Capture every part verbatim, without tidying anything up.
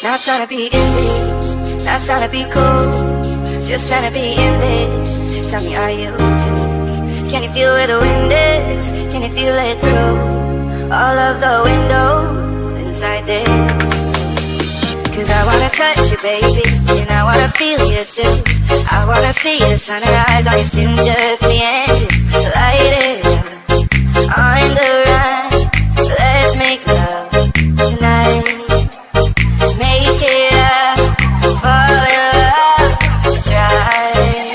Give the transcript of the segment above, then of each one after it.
Not trying to be in this, not trying to be cool, just trying to be in this. Tell me, are you too? Can you feel where the wind is? Can you feel it through all of the windows inside this? Cause I wanna touch you, baby, and I wanna feel you too. I wanna see the sunrise on your skin, just me and you. Light it up on the run. Let's make love tonight. Make it up, fall in love, try.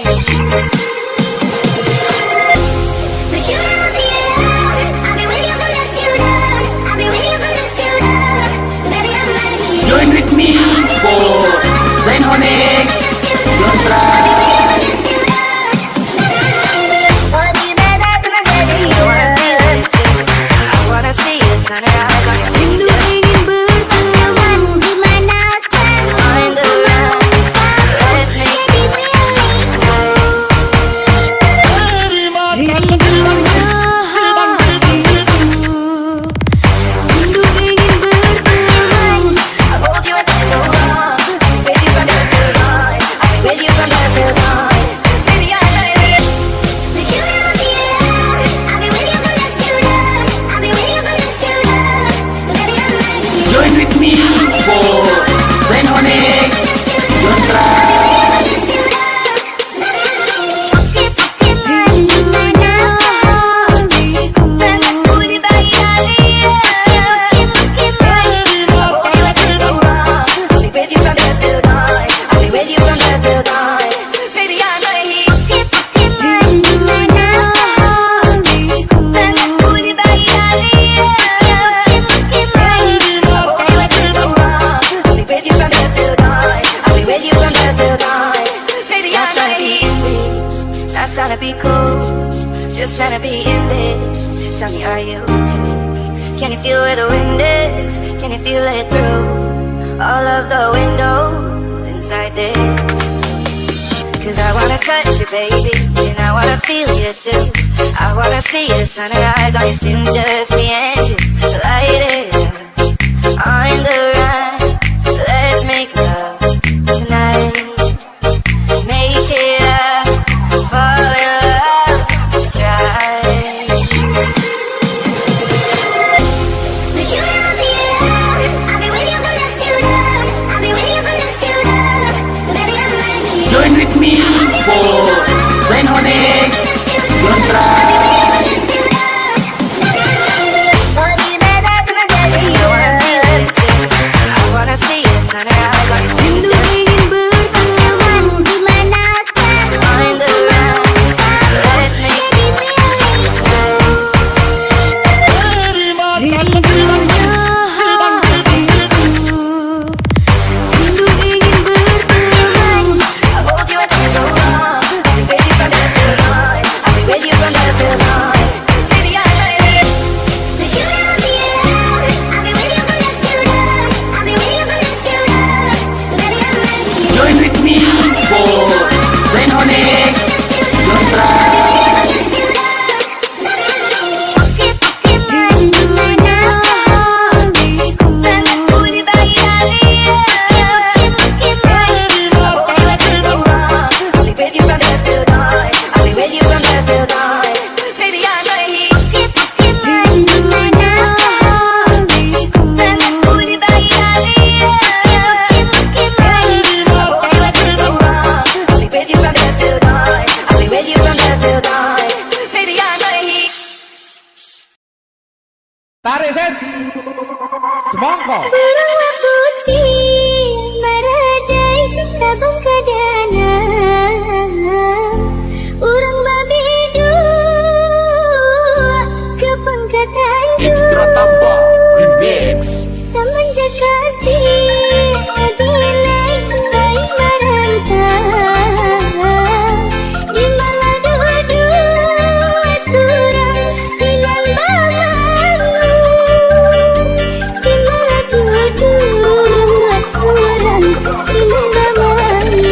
But you never be alone. I'll be with you from dusk till dawn. I'll be with you from dusk till dawn. Baby, I'm right here. Join with me for Zain Onyx. Don't try. Trying to be cool, just trying to be in this. Tell me, are you too? Can you feel where the wind is? Can you feel it through all of the windows inside this? Cause I wanna touch you, baby, and I wanna feel you too. I wanna see the sunrise on your skin, just me and you. Light it up on the run. Let's make love tonight. Make it up, fall in love, try. But you never be alone. I'll be with you from dusk till dawn. I'll be with you from dusk till dawn. Baby, I'm right here. Join with me for Zain Onyx. Don't try. Tarik Sen Semongko Beruang putih meredai sabung kadana Urang babi dua kepangkatan Indra Tambah Remix. Semenjak kasih dinai baik merantau Di malah dua-dua surang sinan banganmu Di malah dua-dua surang sinan banganmu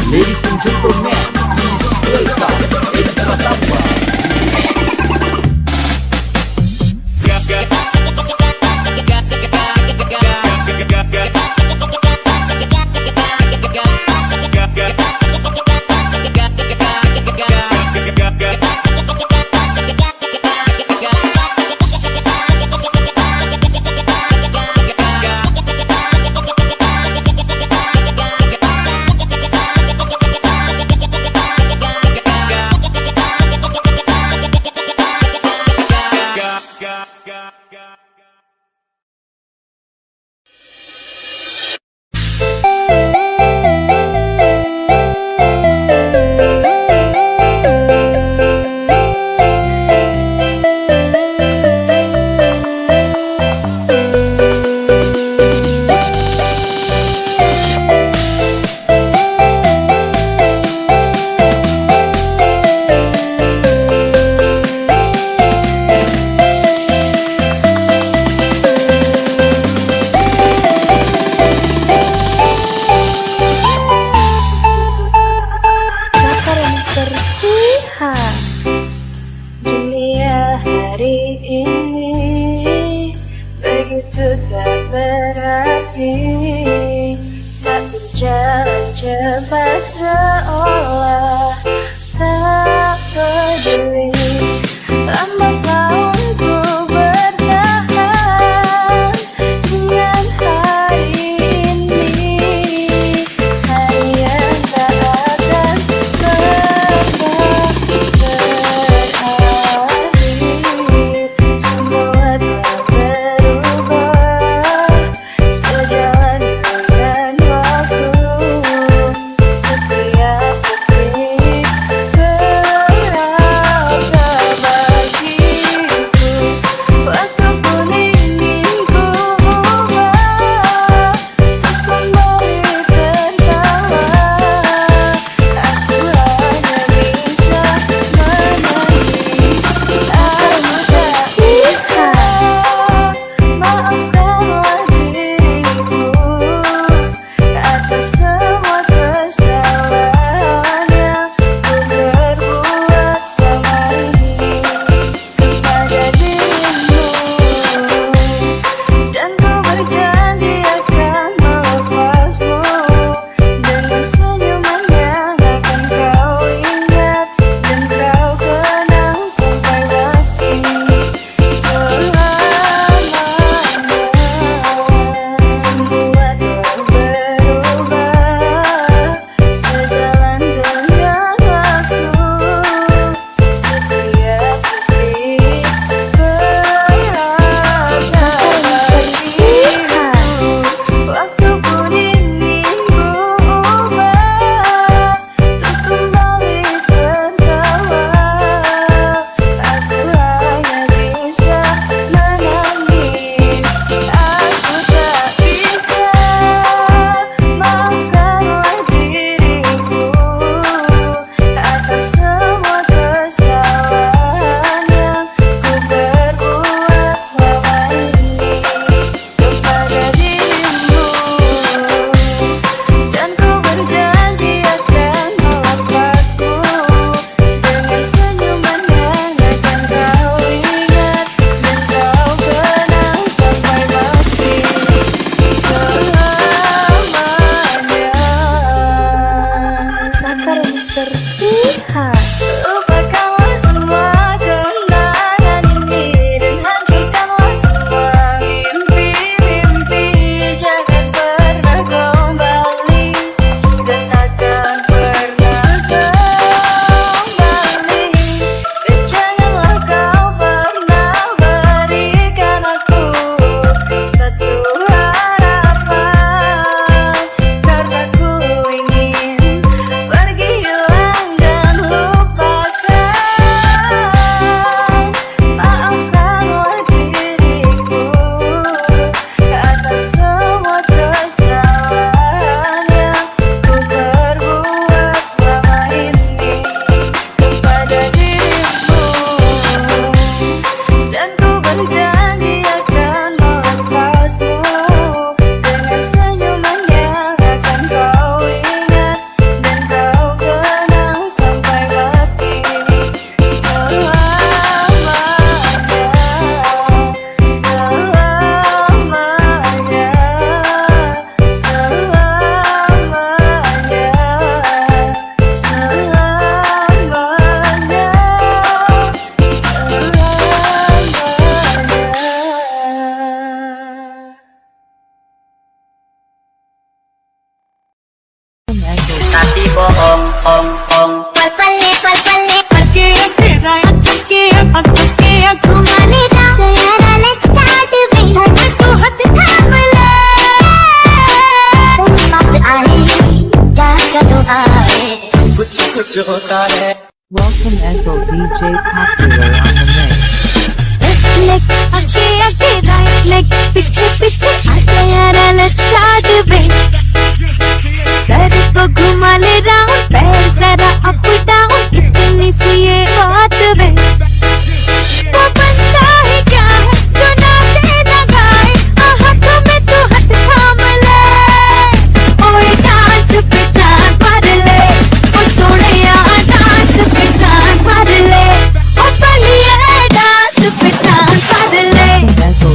Ladies and gentlemen, please welcome Edi Pratamba cepat seolah tak peduli. Lama tahun ku bertahan dengan hari ini, hari yang tak akan pernah berakhir. Semua telah berubah sejalan dengan waktu. Setiap detik berharga bagiku. Waktu pun ingin ku ubah untuk kembali tertawa. Aku hanya bisa menangis. Aku tak bisa. Maafkanlah diriku atas semua kesalahan yang ku berbuat selama ini kepada dirimu. Dan ku berjanji akan melepasmu dengan senyuman yang akan kau ingat dan kau kenang sampai mati selamanya. Semua telah berubah sejalan dengan waktu. Setiap detik berharga bagiku. Waktu pun ingin ku ubah untuk kembali tertawa. Aku hanya bisa menangis. Aku tak bisa. Maafkanlah diriku atas semua kesalahan yang ku berbuat selama ini kepada dirimu. Dan ku berjanji akan melepasmu dengan senyuman yang akan kau ingat dan kau kenang sampai mati selamanya. Nakar yang serpihan. Lupakanlah semua kenangan ini dan hancurkanlah semua mimpi-mimpi. Jangan pernah kembali dan takkan pernah kembali. Dan janganlah kau pernah berikan aku satu harapan, karena ku ingin pergi hilang Hati bohong, ong, ong. पल पले पल पले करके तेरा करके करके घुमा ले चयारा let's start baby तू हाथ थाम ले तुम पास आए क्या करो आए कुछ कुछ होता है. Welcome Ezel D J Popular on the mix. Let's आगे आगे right let's पीछे पीछे आते यारा let's start baby सर को घुमा ले राउंड पैर जरा अप डाउन इतनी सी ये बात बे वो बनता है क्या है जो नाचे ना गाए हाथों में तू हाथ थाम ले ओए डांस पे डांस मार ले ओ सोने यार डांस पे डांस मार ले ओ पलिए डांस पे डांस मार ले Ezel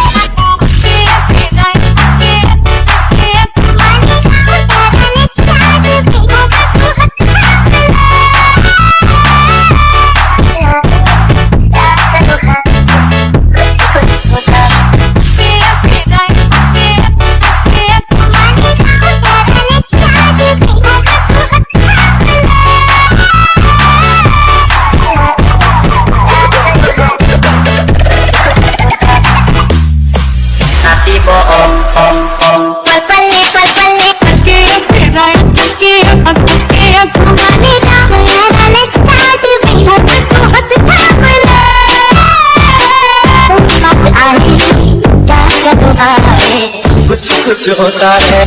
कुछ कुछ होता है.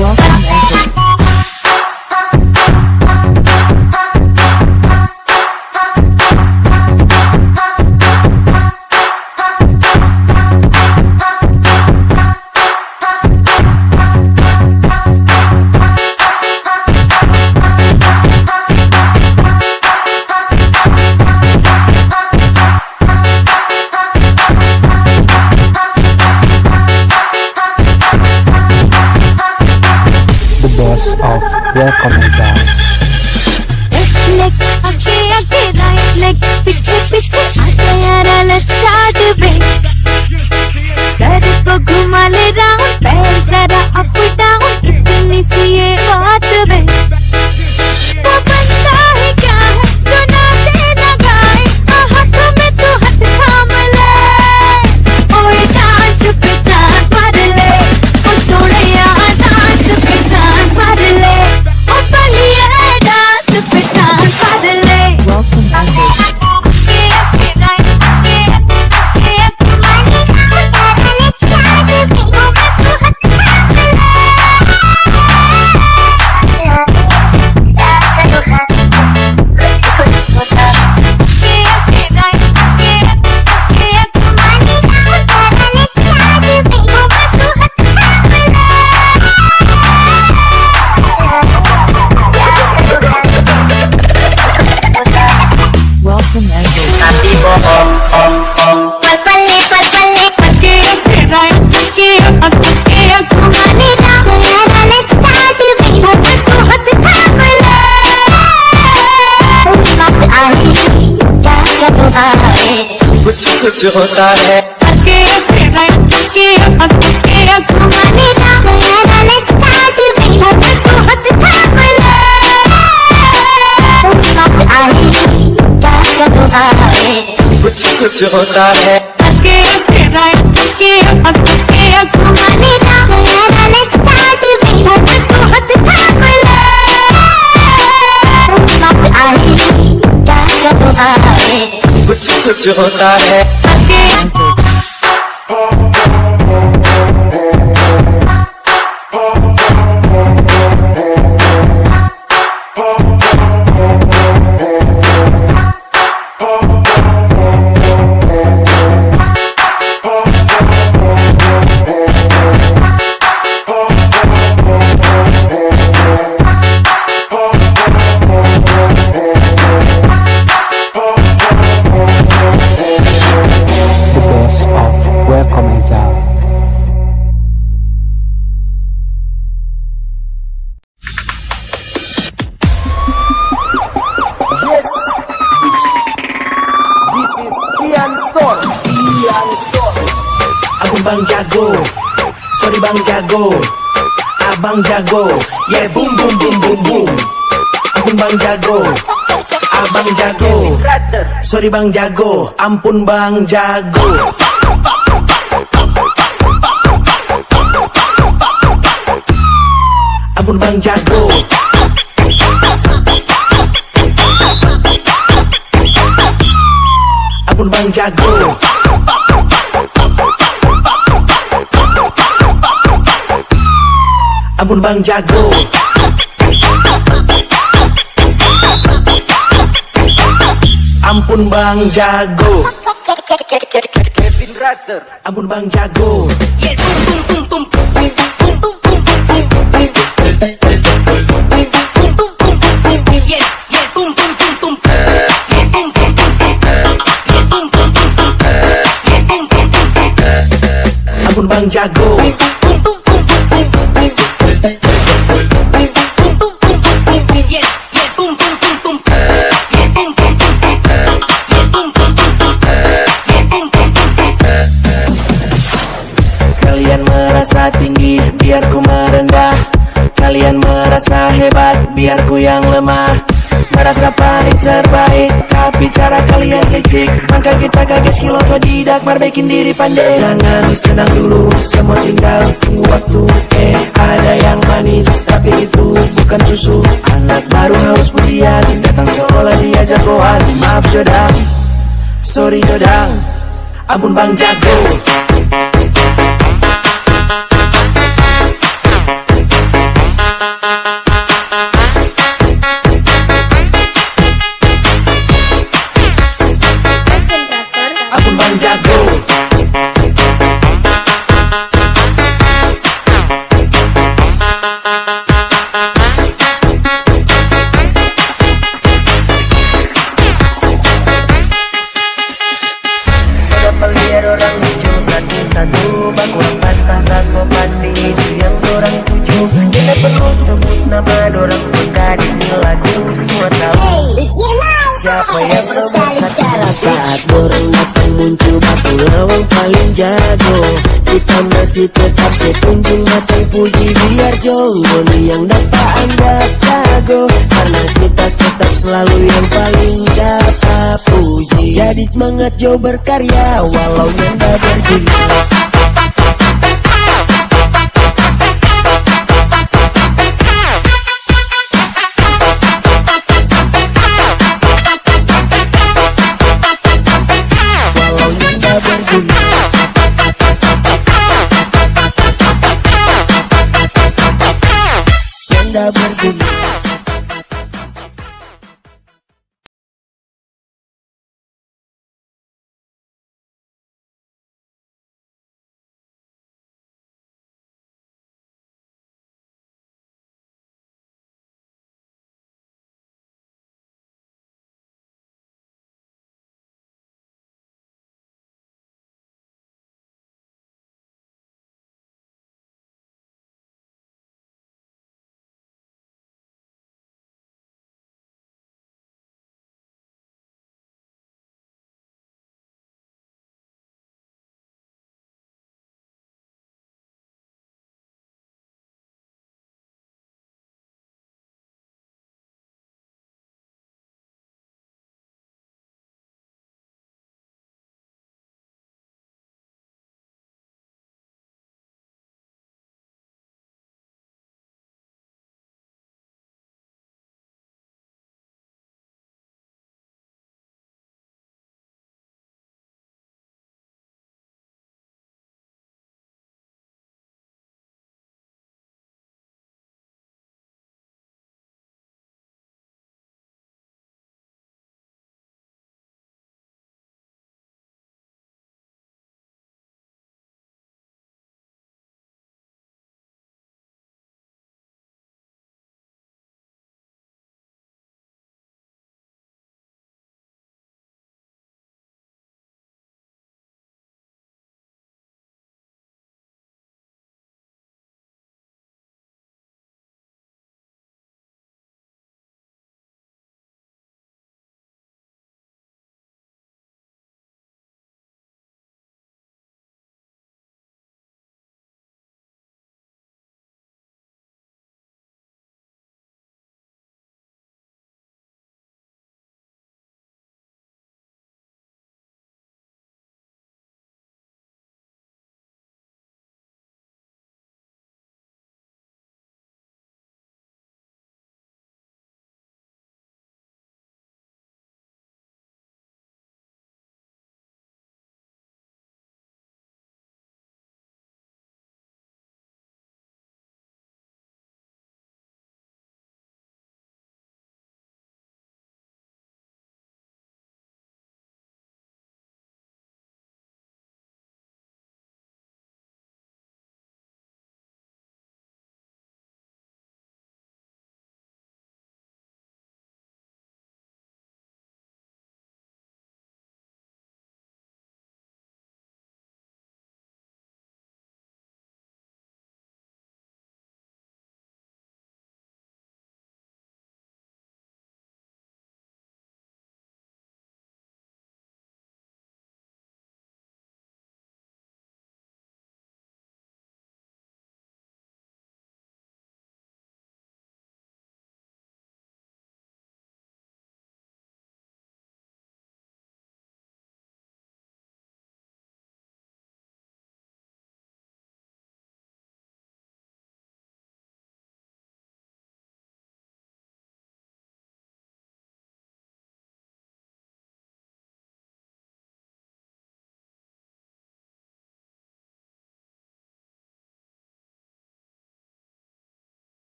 Of welcome Ezel. Let's आगे आगे right let's पीछे पीछे आते यारा let's start baby सर को घुमा ले राउंड पैर जरा अप डाउन इतनी सी ये बात बे वो बनता है क्या है जो नाचे ना गाए हाथों में तू हाथ थाम ले ओए डांस पे डांस मार ले ओ सोने यार डांस पे डांस मार ले ओ पलिए डांस पे डांस मार ले Welcome Ezel. Welcome Ezel. Hati bohong, ong, ong. पल पले पल पले करके तेरा करके करके घुमा ले चयारा let's start baby तू हाथ थाम ले तुम पास आए क्या करो आए कुछ कुछ होता है. करके तेरा करके करके घुमा ले चयारा let's start baby तू हाथ थाम ले तुम पास आए क्या करो आए कुछ कुछ होता है. करके तेरा करके करके घुमा ले चयारा let's start baby तू हाथ थाम ले तुम पास आए क्या करो आए कुछ कुछ होता है. Ezel. Bang jago, sorry bang jago, abang jago, yeah boom boom boom boom boom. Bang Jago, Abang Jago, sorry Bang Jago, ampun Bang Jago. Ampun Bang Jago. Ampun Bang Jago. Ampun Bang Jago. Ampun Bang Jago. Kevin Brother. Ampun Bang Jago. Ampun Bang Jago. Kalian merasa tinggi, biar ku merendah. Kalian merasa hebat, biar ku yang lemah. Merasa paling terbaik, tapi cara kalian licik. Maka kita gagas kilo otodidak, perbaikin diri pandai. Jangan senang dulu, semua tinggal tunggu waktu. Eh, ada yang manis, tapi itu bukan susu. Anak baru haus pujian, datang sekolah dia jagoan. Maaf Jodang, sorry Jodang. Ampun Bang Jago. Ampun Bang Jago. Sudah melihat orang lucu satu-satu, baku pasta raso pasti itu yang orang tuju. Tidak perlu sebut nama orang peka di lagu, semua tahu siapa yang nomor satu. Saat orang datang muncul batu lawang paling jago, kita masih tetap sekunjung mata puji. Biar jonggol yang dapat anda jago, karena kita tetap selalu yang paling dapat puji. Jadi semangat Jo berkarya walau nyanda berguna. Anda berguna.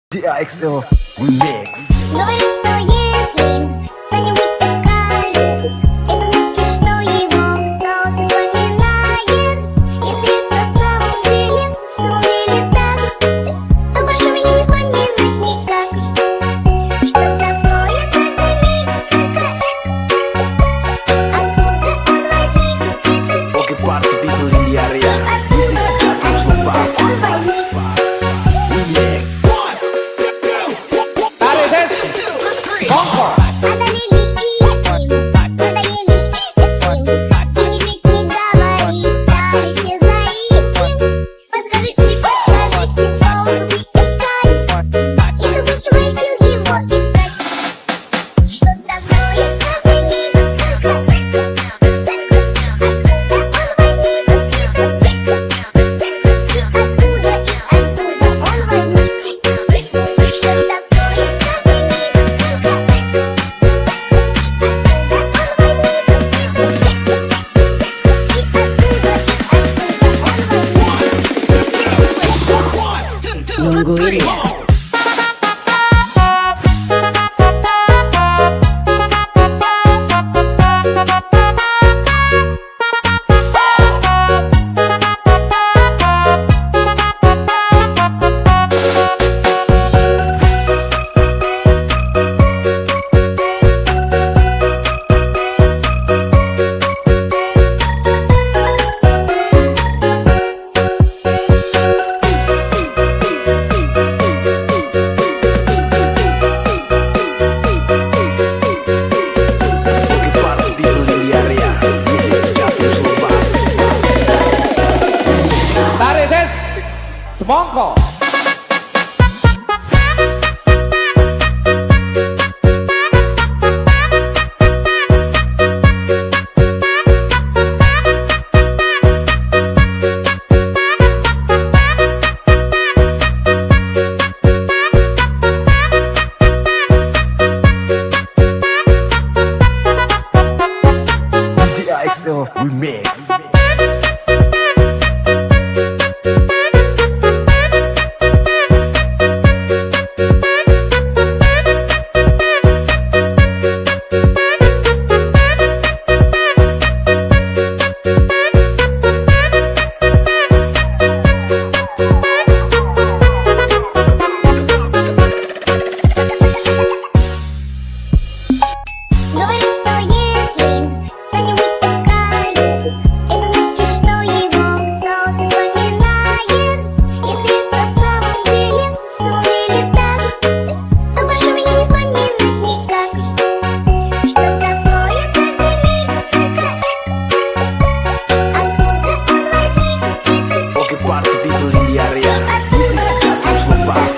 ди эй икс эл Remix. Говорит, что если кто-нибудь такая, это значит, что его кто-то вспоминает. Если это в самом деле, в самом деле так, то прошу меня не вспоминать никак. Что такое каждый миг, откуда он возник? Okay, party people in the area. This is Jacob Lubas. Nungguin ya. Semongko. ди эй икс эл Remix. Говорит, что если кто-нибудь такая, это значит, что его кто-то вспоминает. Если это в самом деле, в самом деле так, то прошу меня не вспоминать никак. Что такое каждый миг, откуда он возник? Okay, party people in the area. This is Jacob Lubas.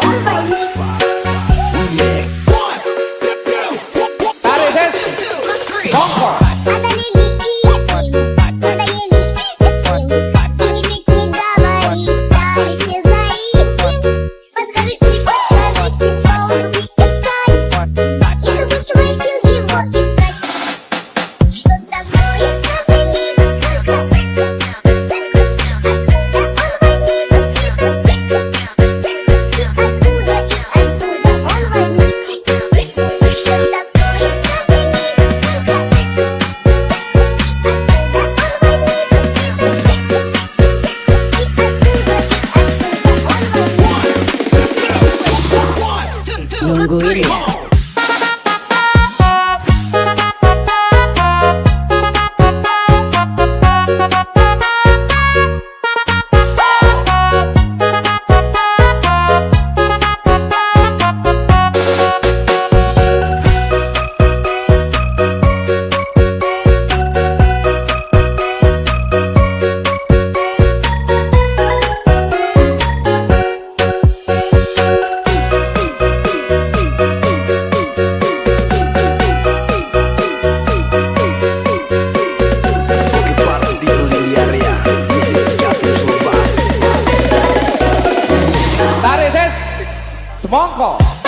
Nungguin ya. Semongko.